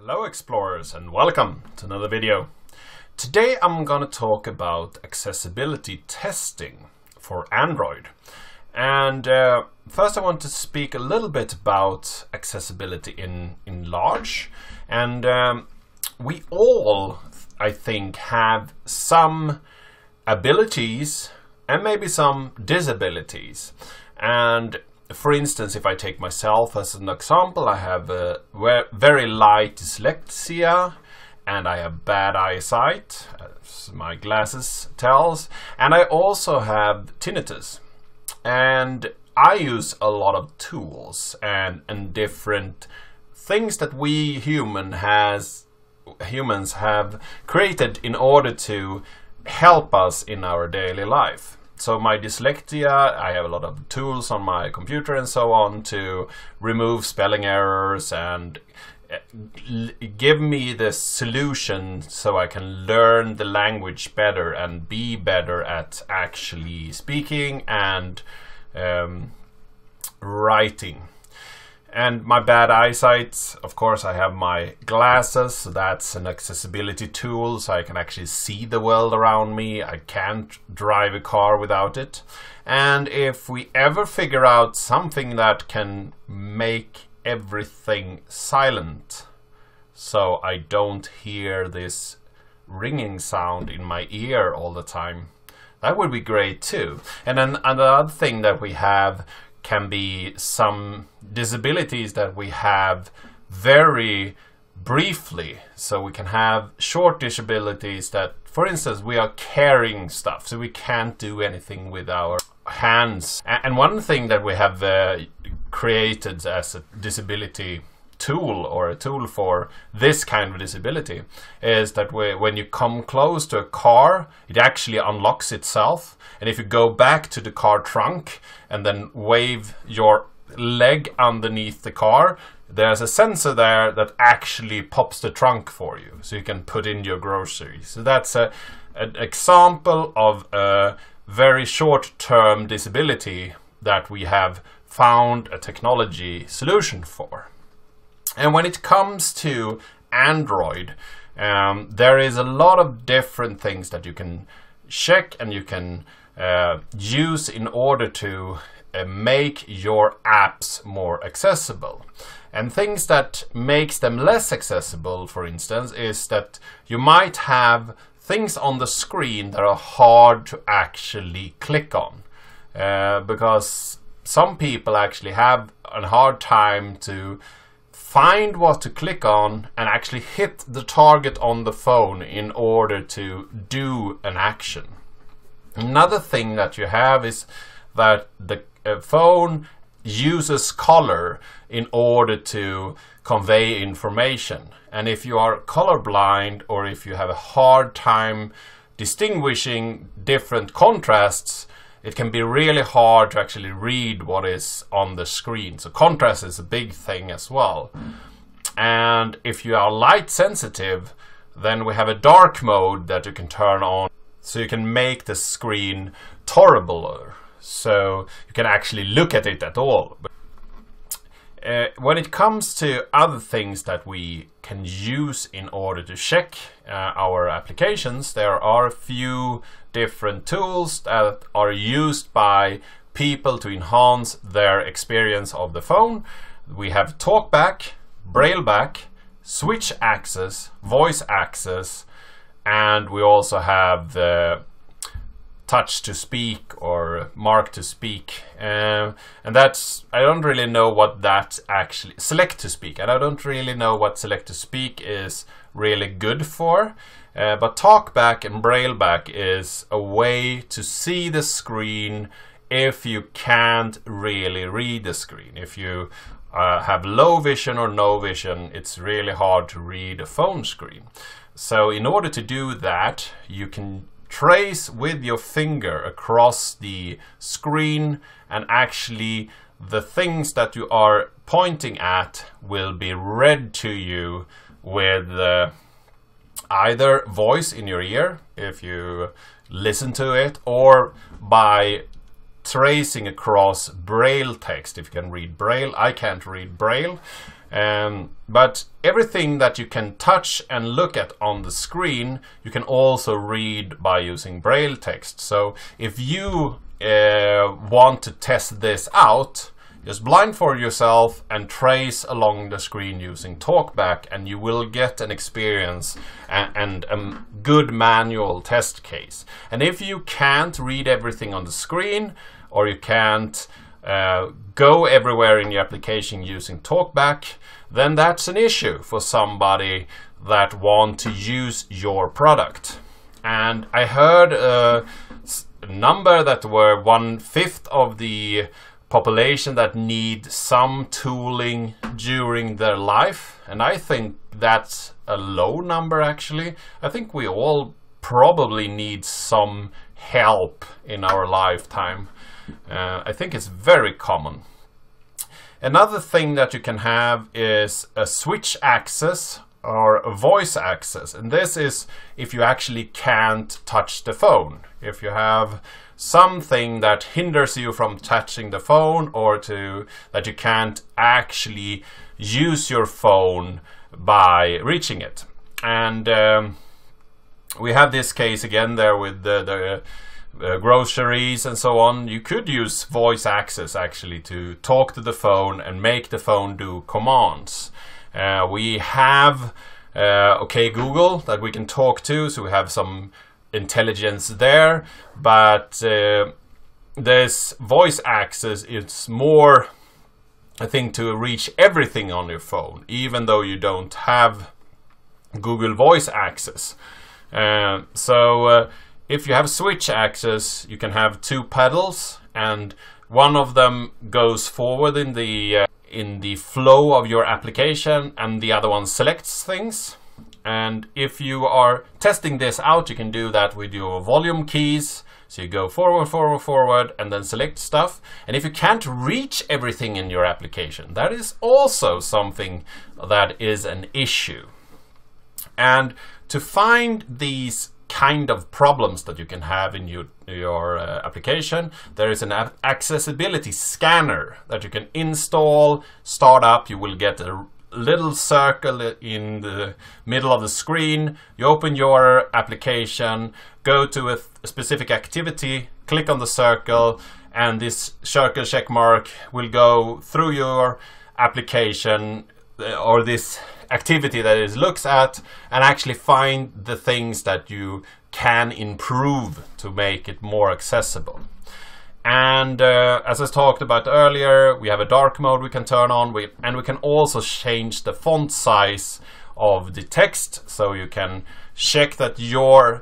Hello explorers and welcome to another video. Today I'm going to talk about accessibility testing for Android. And first I want to speak a little bit about accessibility in large. And we all, I think, have some abilities and maybe some disabilities. And for instance, if I take myself as an example, I have a very light dyslexia and I have bad eyesight, as my glasses tells, and I also have tinnitus. And I use a lot of tools and different things that we humans have created in order to help us in our daily life. So my dyslexia, I have a lot of tools on my computer and so on to remove spelling errors and give me the solution so I can learn the language better and be better at actually speaking and writing. And my bad eyesight, of course, I have my glasses, so that's an accessibility tool, so I can actually see the world around me. I can't drive a car without it. And if we ever figure out something that can make everything silent, so I don't hear this ringing sound in my ear all the time, that would be great too. And then another thing that we have can be some disabilities that we have very briefly. So we can have short disabilities that, for instance, we are carrying stuff, so we can't do anything with our hands. And one thing that we have created as a disability tool, or a tool for this kind of disability, is that when you come close to a car, it actually unlocks itself, and if you go back to the car trunk and then wave your leg underneath the car, there's a sensor there that actually pops the trunk for you, so you can put in your groceries. So that's an example of a very short-term disability that we have found a technology solution for. And when it comes to Android, there is a lot of different things that you can check and you can use in order to make your apps more accessible. And things that makes them less accessible, for instance, is that you might have things on the screen that are hard to actually click on, because some people actually have a hard time to find what to click on and actually hit the target on the phone in order to do an action. Another thing that you have is that the phone uses color in order to convey information. And if you are colorblind, or if you have a hard time distinguishing different contrasts, it can be really hard to actually read what is on the screen. So contrast is a big thing as well. And if you are light sensitive, then we have a dark mode that you can turn on, so you can make the screen tolerable, so you can actually look at it at all. When it comes to other things that we can use in order to check our applications, there are a few different tools that are used by people to enhance their experience of the phone. We have talkback, brailleback, switch access, voice access, and we also have the touch to speak or mark to speak, and that's, I don't really know what that actually, select to speak, and I don't really know what select to speak is really good for, but talkback and brailleback is a way to see the screen if you can't really read the screen. If you have low vision or no vision, it's really hard to read a phone screen. So in order to do that, you can trace with your finger across the screen, and actually the things that you are pointing at will be read to you with either voice in your ear if you listen to it, or by tracing across braille text. If you can read braille, I can't read braille, But everything that you can touch and look at on the screen, you can also read by using Braille text. So if you want to test this out, just blindfold yourself and trace along the screen using TalkBack, and you will get an experience and a good manual test case. And if you can't read everything on the screen, or you can't go everywhere in your application using TalkBack, then that's an issue for somebody that want to use your product. And I heard a number that were 1/5 of the population that need some tooling during their life, and I think that's a low number actually. I think we all probably need some help in our lifetime. I think it's very common. Another thing that you can have is a switch access or a voice access, and this is if you actually can't touch the phone. If you have something that hinders you from touching the phone, or that you can't actually use your phone by reaching it. And we have this case again there with the groceries and so on. You could use voice access actually to talk to the phone and make the phone do commands. We have OK Google that we can talk to, so we have some intelligence there, but this voice access is more, I think, to reach everything on your phone, even though you don't have Google voice access. If you have switch access, you can have two pedals, and one of them goes forward in the flow of your application, and the other one selects things. And if you are testing this out, you can do that with your volume keys. So you go forward, forward, forward, and then select stuff. And if you can't reach everything in your application, that is also something that is an issue. And to find these kind of problems that you can have in your application, there is an accessibility scanner that you can install, start up. You will get a little circle in the middle of the screen. You open your application, go to a specific activity, click on the circle, and this circle check mark will go through your application or this activity that it looks at, and actually find the things that you can improve to make it more accessible. And as I talked about earlier, we have a dark mode we can turn on, and we can also change the font size of the text, so you can check that your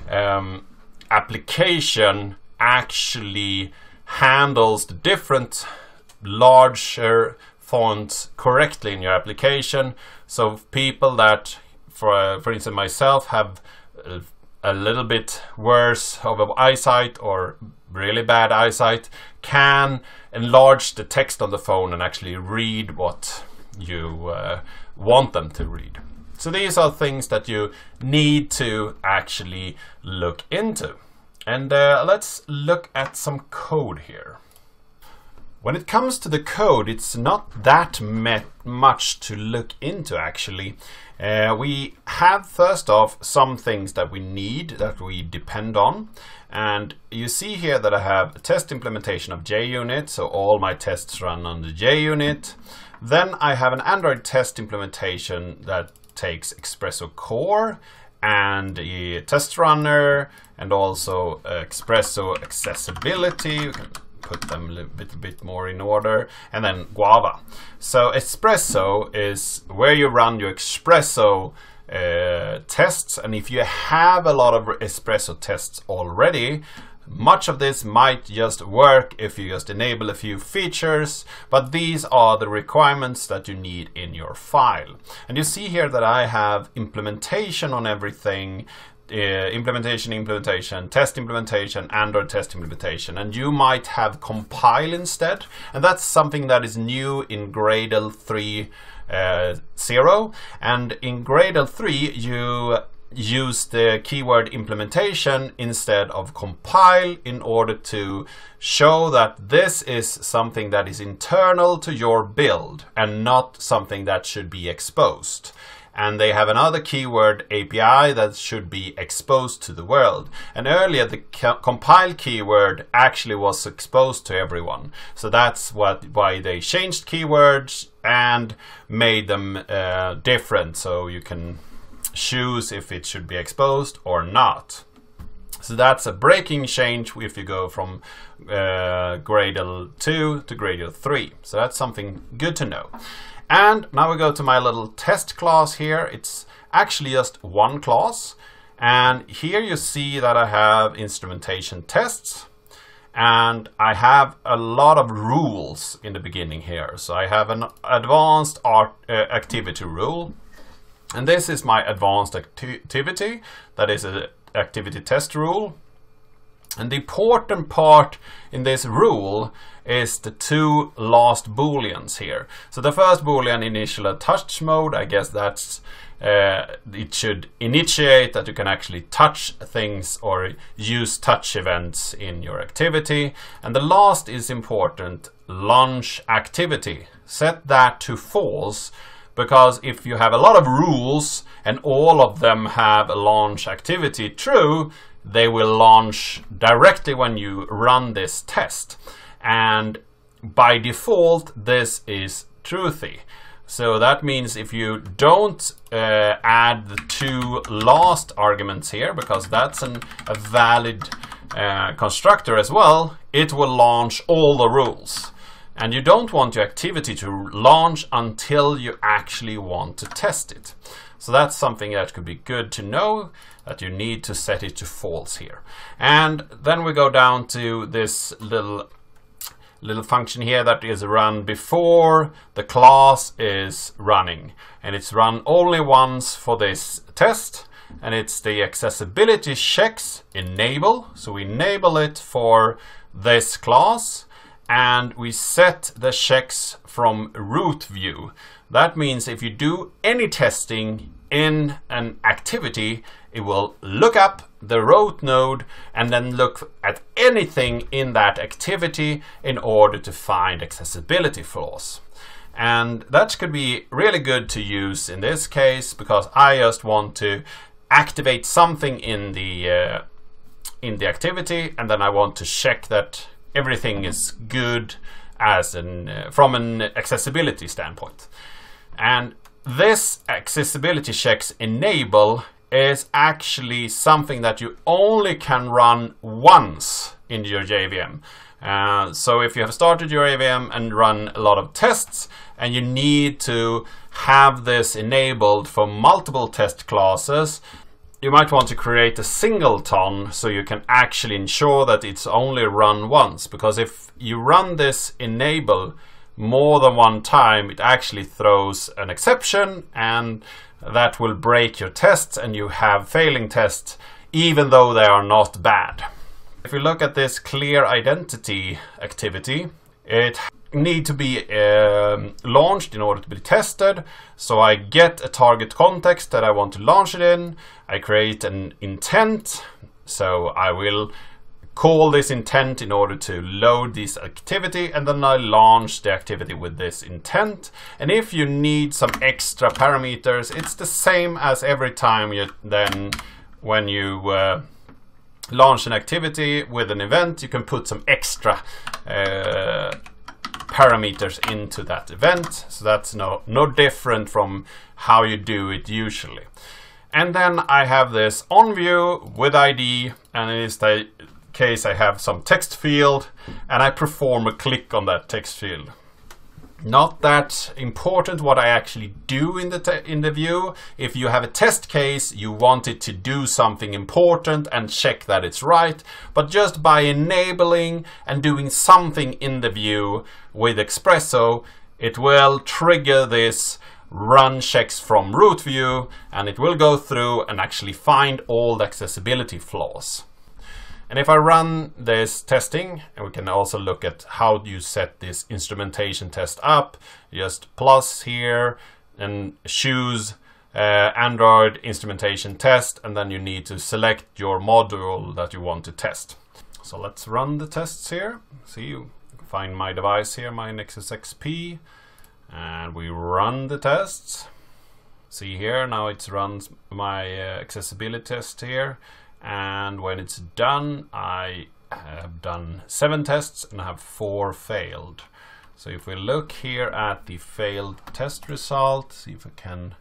application actually handles the different larger fonts correctly in your application. So people that, for instance myself, have a little bit worse of eyesight or really bad eyesight, can enlarge the text on the phone and actually read what you want them to read. So these are things that you need to actually look into. And let's look at some code here. When it comes to the code, it's not that much to look into actually. We have first off some things that we need, that we depend on. And you see here that I have a test implementation of JUnit, so all my tests run on the JUnit. Then I have an Android test implementation that takes Espresso Core and a test runner, and also Espresso accessibility. You can put them a little bit more in order, and then Guava. So Espresso is where you run your Espresso tests, and if you have a lot of Espresso tests already, much of this might just work if you just enable a few features, but these are the requirements that you need in your file. And you see here that I have implementation on everything. Implementation, test implementation, Android test implementation, and you might have compile instead, and that's something that is new in Gradle 3.0. And in Gradle 3 you use the keyword implementation instead of compile in order to show that this is something that is internal to your build and not something that should be exposed. And they have another keyword API that should be exposed to the world. And earlier the compile keyword actually was exposed to everyone. So that's why they changed keywords and made them different, so you can choose if it should be exposed or not. So that's a breaking change if you go from Gradle 2 to Gradle 3. So that's something good to know. And now we go to my little test class here. It's actually just one class. And here you see that I have instrumentation tests. And I have a lot of rules in the beginning here. So I have an advanced activity rule. And this is my advanced activity. That is an activity test rule. And the important part in this rule is the two last booleans here. So the first boolean, initial touch mode, I guess that's it should initiate that you can actually touch things or use touch events in your activity. And the last is important, launch activity. Set that to false, because if you have a lot of rules and all of them have a launch activity true, they will launch directly when you run this test. And by default, this is truthy. So that means if you don't add the two last arguments here, because that's a valid constructor as well, it will launch all the rules. And you don't want your activity to launch until you actually want to test it. So that's something that could be good to know, that you need to set it to false here. And then we go down to this little function here that is run before the class is running. And it's run only once for this test. And it's the accessibility checks enable. So we enable it for this class. And we set the checks from root view. That means if you do any testing in an activity, it will look up the root node and then look at anything in that activity in order to find accessibility flaws. And that could be really good to use in this case, because I just want to activate something in the activity, and then I want to check that everything is good as from an accessibility standpoint. And this accessibility checks enable is actually something that you only can run once in your JVM. So if you have started your JVM and run a lot of tests and you need to have this enabled for multiple test classes, you might want to create a singleton so you can actually ensure that it's only run once. Because if you run this enable more than one time, it actually throws an exception, and that will break your tests, and you have failing tests even though they are not bad. If you look at this clear identity activity, it needs to be launched in order to be tested. So I get a target context that I want to launch it in. I create an intent. So I will call this intent in order to load this activity, and then I launch the activity with this intent. And if you need some extra parameters, it's the same as every time when you launch an activity with an event, you can put some extra parameters into that event. So that's no different from how you do it usually. And then I have this on view with ID, and in this case I have some text field, and I perform a click on that text field. Not that important what I actually do in the view. If you have a test case, you want it to do something important and check that it's right. But just by enabling and doing something in the view with Espresso, it will trigger this run checks from root view, and it will go through and actually find all the accessibility flaws. And if I run this testing, and we can also look at how you set this instrumentation test up, just plus here and choose Android instrumentation test, and then you need to select your module that you want to test. So let's run the tests here. See, you find my device here, my Nexus XP, and we run the tests. See here, now it runs my accessibility test here, and when it's done, I have done 7 tests and I have 4 failed. So if we look here at the failed test result, see if I can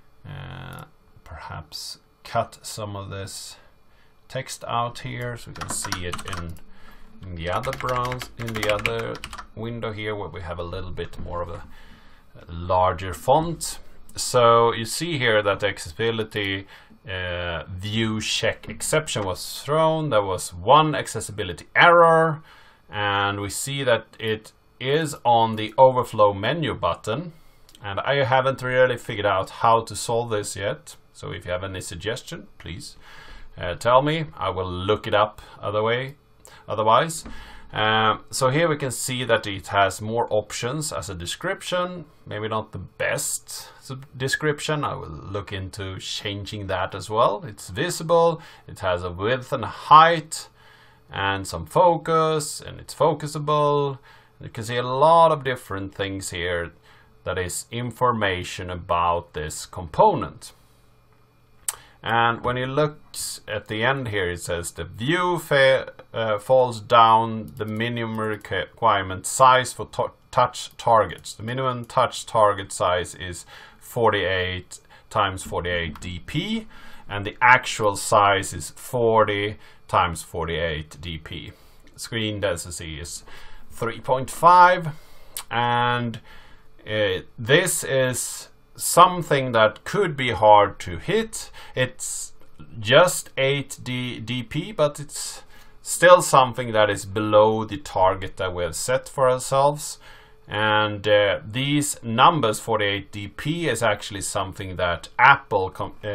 perhaps cut some of this text out here so we can see it in the other browse, in the other window here, where we have a little bit more of a larger font. So you see here that the accessibility view check exception was thrown. There was 1 accessibility error, and we see that it is on the overflow menu button, and I haven't really figured out how to solve this yet. So if you have any suggestion, please tell me. I will look it up otherwise. So here we can see that it has more options as a description, maybe not the best description. I will look into changing that as well. It's visible, it has a width and a height and some focus, and it's focusable. You can see a lot of different things here that is information about this component. And when you look at the end here, it says the view falls down the minimum requirement size for touch targets. The minimum touch target size is 48 times 48 dp, and the actual size is 40 times 48 dp. Screen density is 3.5, and this is something that could be hard to hit. It's just 8 dp, but it's still something that is below the target that we have set for ourselves. And these numbers, 48 dp, is actually something that Apple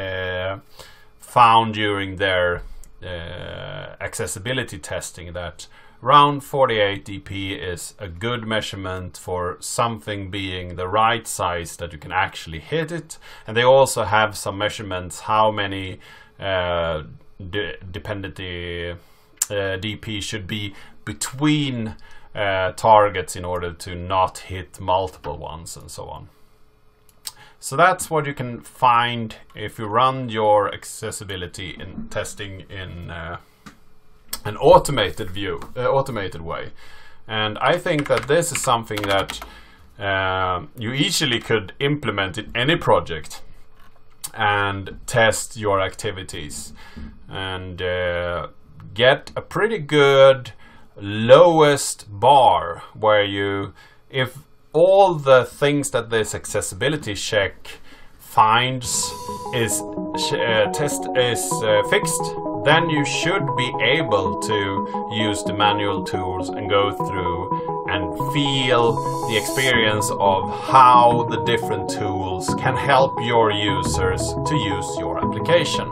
found during their accessibility testing, that around 48 dp is a good measurement for something being the right size that you can actually hit it. And they also have some measurements how many dependency dp should be between targets in order to not hit multiple ones and so on. So that's what you can find if you run your accessibility in testing in an automated way. And I think that this is something that you easily could implement in any project and test your activities and get a pretty good lowest bar, where you, if all the things that this accessibility check finds is fixed, then you should be able to use the manual tools and go through and feel the experience of how the different tools can help your users to use your application.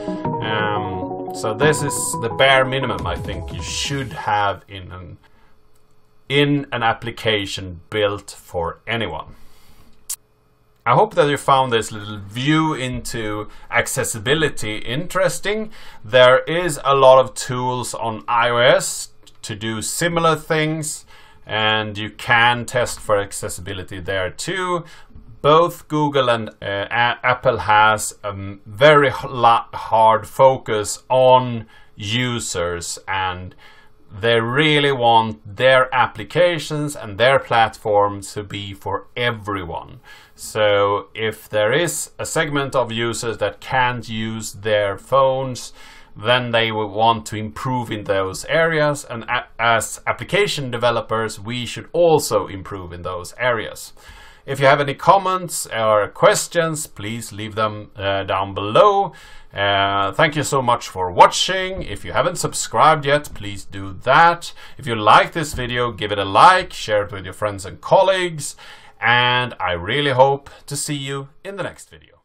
So this is the bare minimum I think you should have in an application built for anyone. I hope that you found this little view into accessibility interesting. There is a lot of tools on iOS to do similar things, and you can test for accessibility there too. Both Google and Apple has a very hard focus on users, and they really want their applications and their platforms to be for everyone. So if there is a segment of users that can't use their phones, then they will want to improve in those areas, and as application developers we should also improve in those areas. If you have any comments or questions, please leave them down below. Thank you so much for watching. If you haven't subscribed yet, please do that. If you like this video, give it a like, share it with your friends and colleagues, and I really hope to see you in the next video.